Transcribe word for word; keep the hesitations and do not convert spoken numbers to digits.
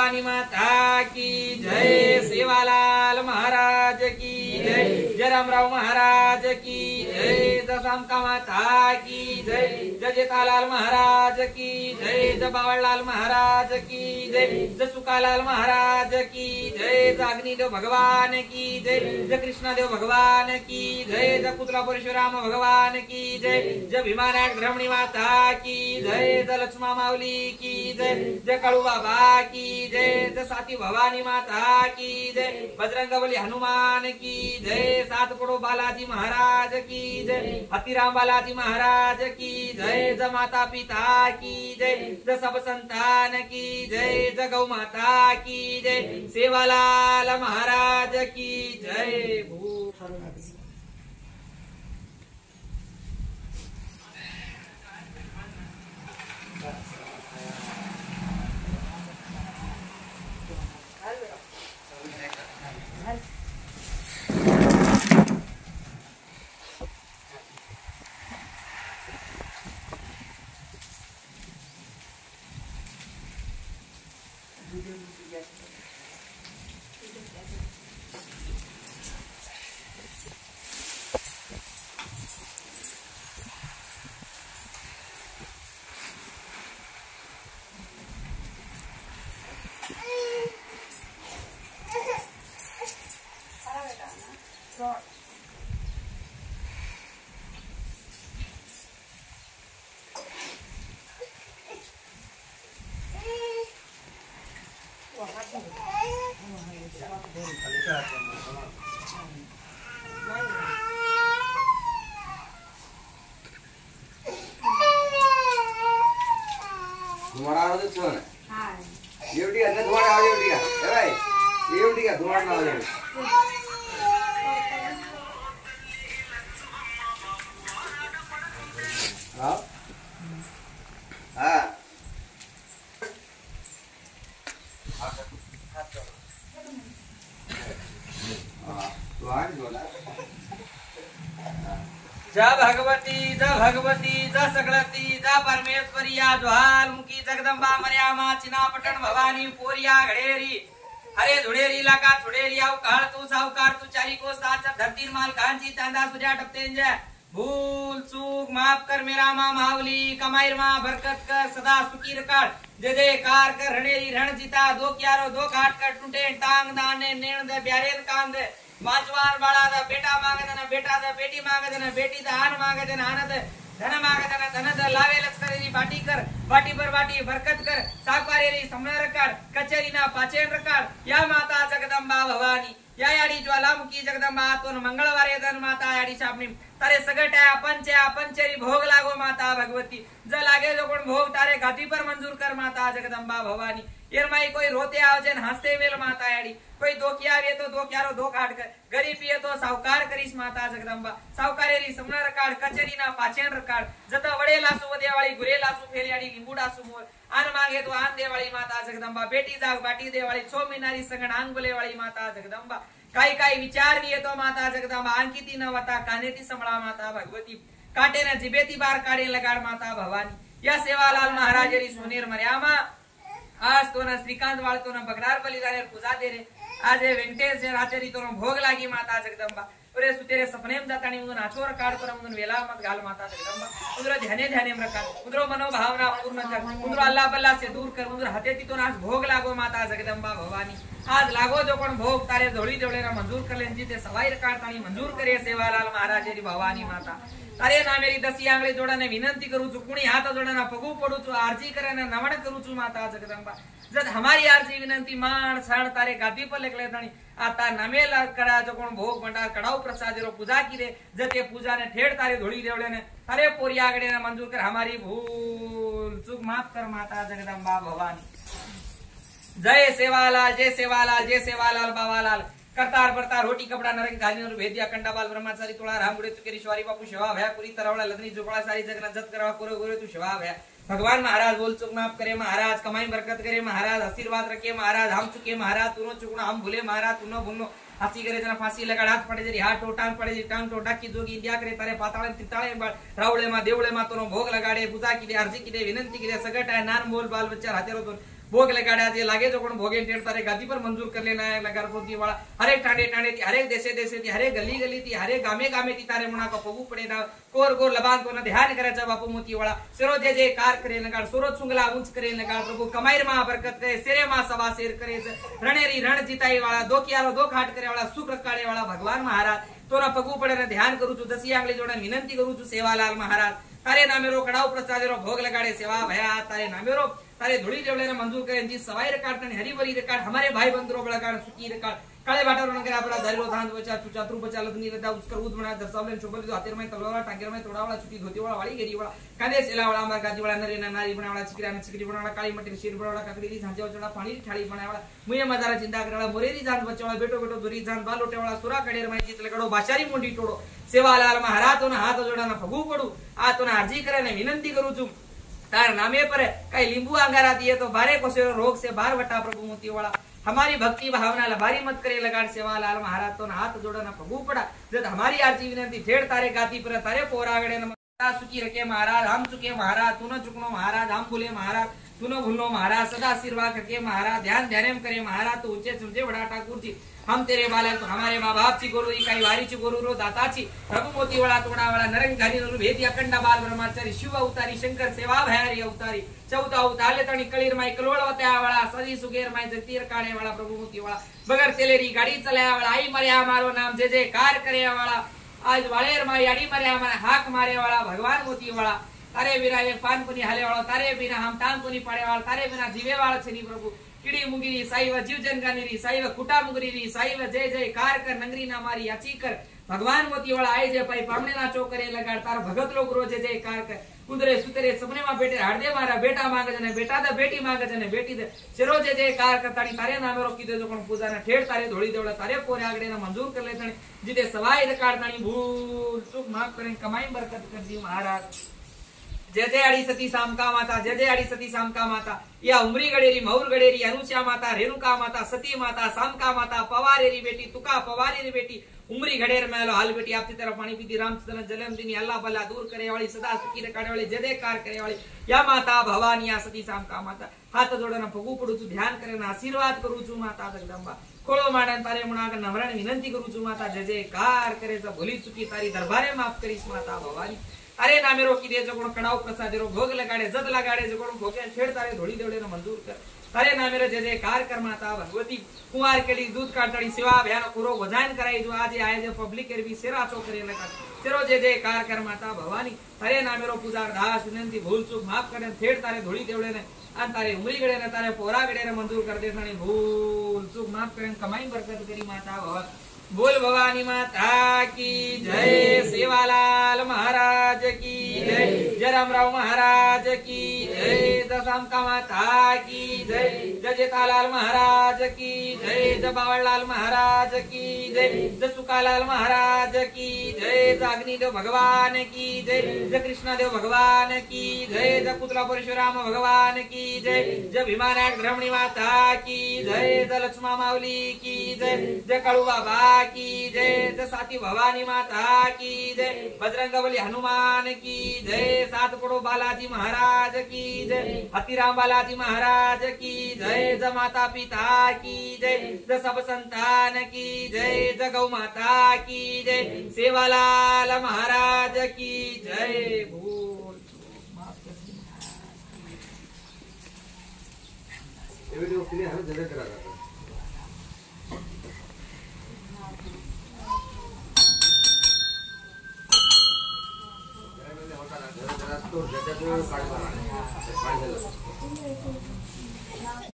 भवानी माता की जय, सेवालाल महाराज की जय, जय रामराव महाराज की जय, जय शामका माता की जय, जय जेठालाल महाराज की जय, जय बावळलाल महाराज की जय, जय सुकालाल महाराज की जय, जय अग्निदेव भगवान की जय, जय कृष्णदेव भगवान की जय, जय पुतला परशुराम भगवान की जय, जय भीमानायक ब्रह्मणी माता की जय, जय लक्ष्मा माऊली की जय, जय काळू बाबा की जय, जय साती भवानी माता की जय, बजरंगबली हनुमान की जय, सात पड़ो बालाजी महाराज की जय, हतीराम बालाजी महाराज की जय, जय माता पिता की जय, जय सब संतान की जय, जय गौ माता की जय, सेवालाल महाराज की जय। धुमाड़ा आ रहा है हाँ ये उठी है धुमाड़ा आ रही है ए भाई ये उठी है धुमाड़ा ना आ जाए हाँ हाँ तो आज बोला जय भगवती जय भगवती जय सकलती जय परमेश्वरी ज्वाल मुखी जगदम्बा मरियामा चिनापटन भवानी पोरिया घड़ेरी हरे धुड़ेरी लाका छुड़ेरी आउ काल तू साहूकार तू चारी को साच धरती माल कांची चांदा सूर्या टपतेंज भूल चूक माफ कर मेरा माँ मावली कमाईर माँ बरकत कर सदा सुखी रकार जय जयकार कर रणेरी रण जीता दो क्यारो दो घाट कर टूटे टांग दाने नेण दे ब्यारे कांद वांचवान बाळा दा बेटा मांगे दे बेटा दे बेटी मांगे दे बेटी दा आन मांगे दे आनंद धन मांगे दे धन द लावे लचकरेरी बाटी कर बाटी पर बाटी बरकत कर साकारेरी समर रकार कचेरी ना पाचेन रकार या माता जगदंबा भवानी या याडी ज्वालामुखी जगदंबा तोन मंगळवारे दन माता याडी सापणी तारे सगट्या पंच्या पंचेरी भोग लागो माता भगवती ज लागे जो कोण भोग तारे घाटी पर मंजूर कर माता जगदंबा भवानी एरमाई कोई रोते आवजे न हंसते मेल माता याडी कोई दोखी आवे तो दोख्यारो दो काट कर गरीब पिए तो सावकार करीस माता जगदंबा सावकारेरी समना रकाड कचेरी ना पाचेन रकाड जत वडे लासू वदेवाळी गुरे लासू फेलियाडी लिंबुडा सुमोर आन मागे तो आन देवाळी माता जगदंबा बेटी जाग बाटी देवाळी छो मिनारी संगण आंग बोलेवाळी माता जगदंबा काही काही विचार भी येतो माता जगदंबा अंकिती न वता कानेती संभळा माता भगवती काटे न जिबेती बार काढे लगाड माता भवानी या सेवालाल महाराजेरी सोनेर मर्यामा आज तो न श्रीकांत वाळ तो न बगरार बलिदानेर पूजा दे रे आज वेंकटेश राचरी तो न भोग लागी माता जगदंबा पुरे सुतेरे सपनेम जातानी मुन आचोर काढ पर मुन वेला मत घाल माता जगदंबा उंदरो ध्याने ध्याने रखा उंदरो मनोभावना पूर्ण कर उंदरो अल्लाह बल्ला से दूर कर उंदरो हाथेती तो आज भोग लागो माता जगदंबा भवानी आज लागो जो पण भोग तारे धोळी देवळेरा मंजूर करलेन जीते सवाई काढतानी मंजूर करे सेवालाल महाराजेरी भवानी माता तारे ना मेरी दसी आंगळे जोडाने विनंती करू छु कुणी हाथ जोडाना पगू पडू छु आरजी करे नवण करू छु माता जगदंबा जद हमारी आरजी विनंती माण सण तारे गादी पर लेखले ताणी आता नमेला कड़ा जो कोण भोग मंडा कड़ाऊ प्रसादेरो पूजा की रे जते पूजा ने ठेड़ तारे धोळी देवळे ने तारे पोरी आगडे ने मंजूर कर हमारी भूल चूक माफ कर माता जगदंबा भवानी जय सेवालाल जय सेवालाल जय सेवालाल बाबालाल करतार बरतार रोटी कपड़ा नरक घाली और भेदिया कंडाबाल ब्रह्मचारी तोळा रामगुडे तू केरी शिवारी बापू शिवा भया पुरी तरवळा लदनी जोगळा सारी जगना जत करवा कोरो गोरे तू शिवा भया भगवान महाराज बोल चुक माफ करे महाराज कमाई बरकत करे महाराज आशीर्वाद रखे महाराज हम चुके महाराज तूनो चुकना हम भूले महाराज तूनो भूलनो हसी करे जना फांसी लगा हाथ पड़े जरी हाथ टोटांग पड़े जरी टांग टोटा की जोगी इंडिया करे तारे पाताळे तिताळे रावळे मा देवळे मा तोनो भोग लगाडे पूजा की दे अर्जी की दे विनंती की दे सगट आहे नान बोल बाल बच्चा हातेरो तो भोग लगाड़ा जे लागे जो कोण भोगे टेड़ तारे गादी पर मंजूर कर लेना है लगा पोती वाला हरेक टांडे टांडे थी हरेक देशे देशे थी हरेक गली गली थी हरेक गामे गामे थी तारे मुना का पगू पड़े ना कोर गोर लबान को ना ध्यान करे चा बापू मोती वाला सिरो जे जे कार करे नगाड़ सूरज सुंगला ऊंच करे नगाड़ प्रभु कमाईर मां बरकत करे सिरे मां सवा शेर करे रणेरी रण जीताई वाला दो कियारो दो खाट करे वाला सुख रकाड़े वाला भगवान महाराज तोरा पगू पड़े ने ध्यान करू छु दसी आंगली जोड़े विनंती करू छु सेवालाल महाराज तारे नामेरो कड़ाव प्रसाद रो भोग लगाड़े सेवा भया तारे नामेरो तारे धुड़ी देवले ने मंजूर करे जी सवाई रकाड़ तने हरिवरी रकाड़ हमारे भाई बंदरो बड़काड़ सुकी रकाड़ काळे बाटारो नगर आपला धरिलो धांद बचा चुचा त्रू बचा लदनी रदा उसकर उद बना दर्शावले चोबल जो हातेर में तलवार टांगेर में तोड़ा वाला छुटी धोती वाला वाली गेरी वाला कांदे सेला वाला अमर गाजी वाला नरे नारी बना वाला चिकरा ने चिकरी बना वाला काली मटी शेर बना वाला काकड़ी झांजे चढ़ा पानी थाली बना वाला मुये मदारा चिंता करे वाला मोरेरी जान बचा वाला बेटो बेटो दुरी जान बाल लोटे वाला सुरा कडेर में चित लगड़ो बाशारी मुंडी टोड़ो सेवालाल महाराज तो ना हाथ जोड़ा ना फगू पड़ू आ तो ना अर्जी करे ने विनंती करू छु तार नामे पर कई लींबू अंगारा दिए तो बारे कोसे रोग से बार वटा प्रभु मोती वाला हमारी भक्ति भावना लबारी मत करे लगाड़ सेवालाल महाराज तो ना हाथ जोड़ा ना पगू पड़ा जब हमारी आरती विनंती ठेड़ तारे गाती पर तारे पोरागड़े न सुखी रखे महाराज हम चुके महाराज तू न चुकनो महाराज हम भूले महाराज तू न भूलो महाराज सदा आशीर्वाद करके महाराज ध्यान ध्यान करे महाराज तो ऊंचे सुनते बड़ा ठाकुर जी हम तेरे बालक हमारे माँ बाप ची गुरु इकाई वारी ची गुरु रो दाता ची प्रभु मोती वाला तोड़ा वाला नरंग धारी नु भेदी अखंड बाल ब्रह्मचारी शिव अवतारी शंकर सेवा भयारी अवतारी चौथा अवताले तणी कलीर माई कलोळ वत्या वाला सदी सुगेर माई जगतीर काणे वाला प्रभु मोती वाला बगर तेलेरी गाड़ी चलाया वाला आई मर्या मारो नाम जे जे कार करे वाला आज वालेर माई आड़ी मर्या मारे हाक मारे वाला भगवान मोती वाला तारे बिना एक पान पुनी हाले वाला तारे बिना हम टांग पुनी पाड़े वाला तारे बिना जीवे वाला छनी प्रभु कीड़ी मुंगरी साईव जीव जनगानीरी साईव कुटा मुंगरी साईव जय जय कार कर नंगरी ना मारी याची कर भगवान मोती वाला आए जे पाई पामणे ना चोकरे लगाड़ तार भगत लोग रोज जय कार कर कुंदरे सुतरे सपने में बेटे हाड़दे मारा बेटा मांगे जने बेटा दे बेटी मांगे जने बेटी दे सिरो जे जय कार कर ताड़ी तारे नामे रोकी दे जो कोन पूजा ने ठेड़ तारे धोड़ी देवला तारे पोरे आगड़े ना मंजूर कर ले तणे जिते सवाई रकाड़ ताणी भूल चूक माफ करे कमाई बरकत कर दी महाराज जय जय आड़ी सती सामका माता जय जय आड़ी सती सामका माता या उमरी गडेरी मौर गडेरी अनुष्या माता रेणुका माता सती माता सामका माता पवारेरी बेटी तुका पवारेरी बेटी उमरी घड़ेर में हाल बेटी आपकी तरफ पानी पीती रामचंद्र जलम दिनी अल्लाह भला दूर करे वाली सदा सुखी रखाड़े वाली जय जयकार करे वाली या माता भवानी या सती सामका माता हाथ जोड़े ना पगू पड़ू छु ध्यान करे ना आशीर्वाद करू छु माता जगदंबा खोलो माडन तारे मुना के नवरण विनंती करू छु माता जय जयकार करे सब भूली चुकी तारी दरबारे माफ करीस माता भवानी अरे नामे रोकी दे जो कोण कड़ाव प्रसाद रो भोग लगाड़े जद लगाड़े जो कोण भोगे छेड़ तारे धोड़ी देवड़े ने मंजूर कर तारे नामे रे जय जयकार कर माता भगवती कुंवार केली दूध काटड़ी सेवा भयान पूरो वजान कराई जो आज आए जो पब्लिक के भी सेरा चो करे लगा सेरो जय जयकार कर माता भवानी तारे नामे रो पूजा दास विनंती भूल चूक माफ करे छेड़ तारे धोड़ी देवड़े ने आ तारे उमरी गड़े ने तारे पोरा गड़े ने मंजूर कर दे थानी भूल चूक माफ करे कमाई बरकत करी माता भवानी बोल भवानी माता की जय सेवालाल महाराज की जय जय रामराव महाराज की जय दशामका माता की जय जय जेठालाल महाराज की जय जय बावळलाल महाराज की जय जय सुकालाल महाराज की जय जागनीदेव भगवान की जय जय कृष्णदेव भगवान की जय जय पुतला परशुराम भगवान की जय जय भीमानाथ ब्रह्मणी माता की जय जय लक्ष्मा माऊली की जय जय काळू बाबा की जय जय साथी भवानी माता की जय बजरंगबली हनुमान की जय सात पड़ो बालाजी महाराज की जय हतीराम बालाजी महाराज की जय जय माता पिता की जय जय सब संतान की जय जय गौ माता की जय सेवालाल महाराज की जय भूल ये वीडियो क्लियर है जरूर करा था तो जगह को काट बनाने